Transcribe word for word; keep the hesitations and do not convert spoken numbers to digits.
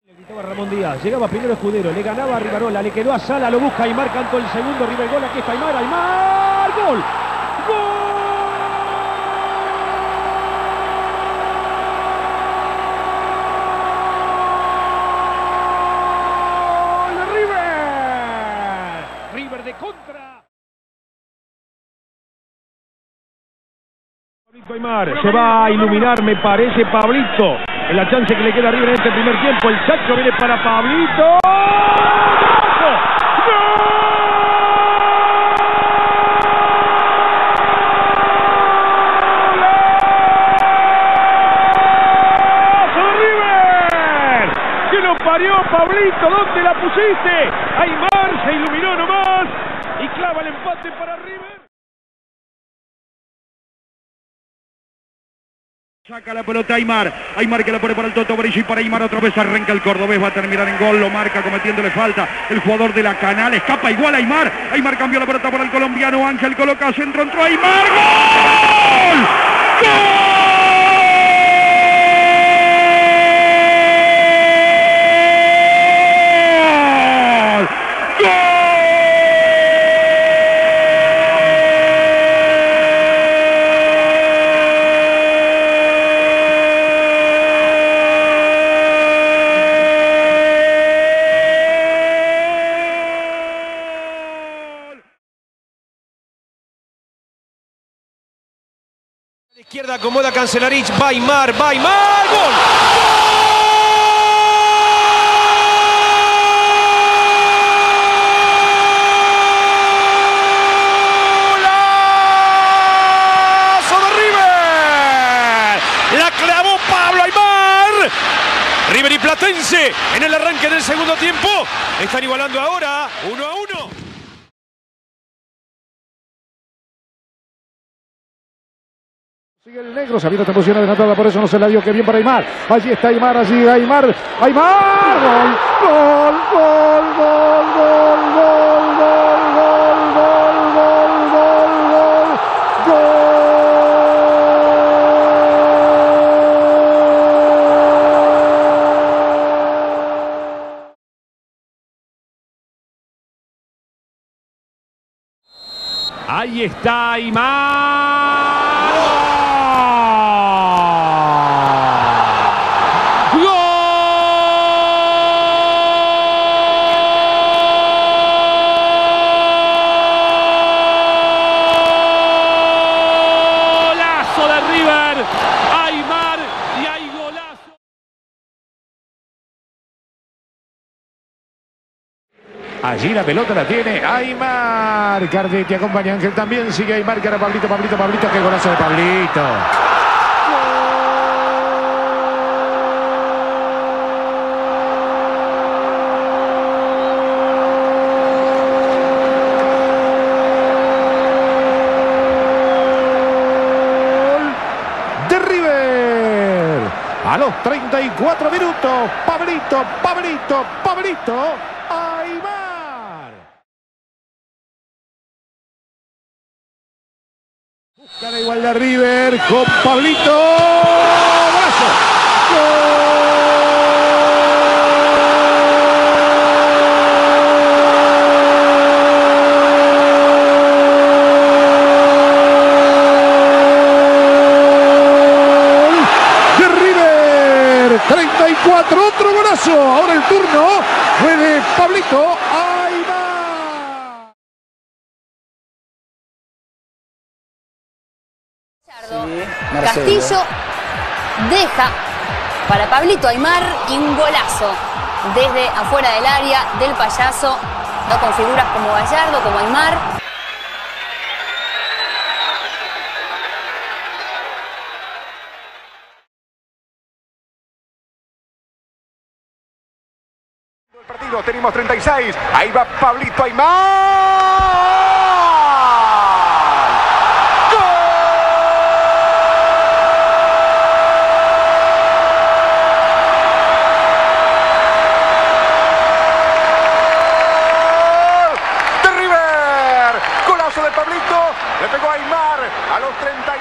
Le gritaba Ramón Díaz, llegaba primero Escudero, le ganaba a Rivarola, le quedó a Sala, lo busca Aymar, cantó el segundo, River gol, aquí está Aymar, Aymar, gol, gol. River de contra. Pablito Aymar se va a iluminar, me parece, Pablito. En la chance que le queda a River en este primer tiempo. El Chacho viene para Pablito. ¡Gol! ¡River! ¡Que lo parió, Pablito! ¿Dónde la pusiste? Aymar se iluminó nomás y clava el empate para River. Saca la pelota Aymar, Aymar que la pone para el Toto Brillo y para Aymar otra vez arranca el cordobés, va a terminar en gol, lo marca cometiéndole falta el jugador de la Canal, escapa igual Aymar, Aymar cambió la pelota para el colombiano, Ángel coloca centro, entró Aymar, ¡gol! ¡Gol! De izquierda acomoda Cancelarich, va Aymar, va Aymar, ¡gol! ¡Golazo de River! La clavó Pablo Aymar. River y Platense en el arranque del segundo tiempo están igualando ahora uno a uno. Sigue el negro, sabiendo esta posición adelantada, por eso no se la dio, que bien para Aymar. Allí está Aymar, allí Aymar, Aymar, gol, gol, gol, gol, gol, gol, gol, gol, gol, gol, gol, gol, gol. Ahí está Aymar. Aymar y hay golazo. Allí la pelota la tiene Aymar. Cardetti acompaña a Ángel también. Sigue Aymar, que era Pablito, Pablito, Pablito. ¡Qué golazo de Pablito! A los treinta y cuatro minutos, Pablito, Pablito, Pablito, Aymar. Busca la igualdad de River con Pablito. ¡Golazo! ¡Gol! treinta y cuatro, otro golazo. Ahora el turno fue de Pablito Aymar. Sí, Castillo deja para Pablito Aymar y un golazo desde afuera del área del Payaso, ¿no? Con figuras como Gallardo, como Aymar. Partido, tenemos treinta y seis, ahí va Pablito Aymar. ¡Gol! De River, golazo de Pablito, le pegó a Aymar a los treinta.